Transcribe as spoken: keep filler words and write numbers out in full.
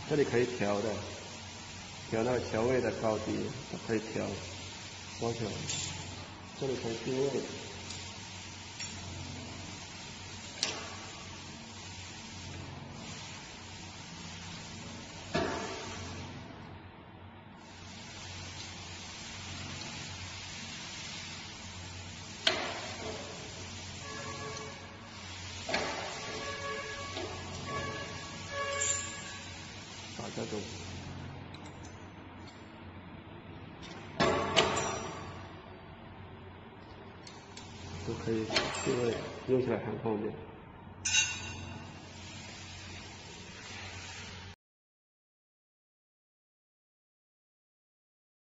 这里可以调的，调那个调味的高低都可以调，调起来。这里可以定位。把这种都可以定位，用起来很方便。